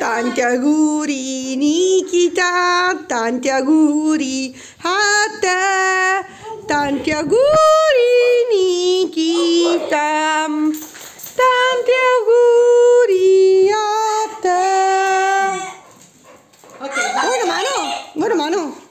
Tanti auguri Nikita, tanti auguri a te, tanti auguri Nikita, tanti auguri a te. Ok, Buona mano, buona mano.